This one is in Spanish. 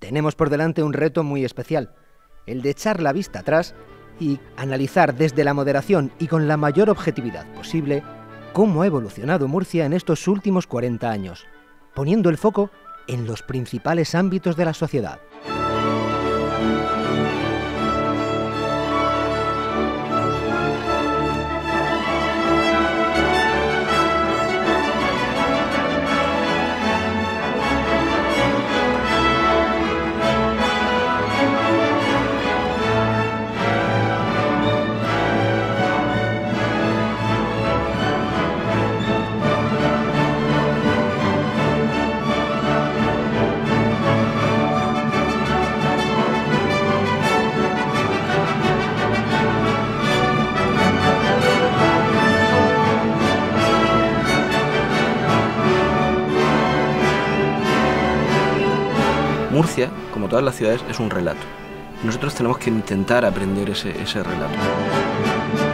tenemos por delante un reto muy especial, el de echar la vista atrás y analizar desde la moderación y con la mayor objetividad posible cómo ha evolucionado Murcia en estos últimos 40 años, poniendo el foco en los principales ámbitos de la sociedad. Murcia, como todas las ciudades, es un relato. Nosotros tenemos que intentar aprender ese relato.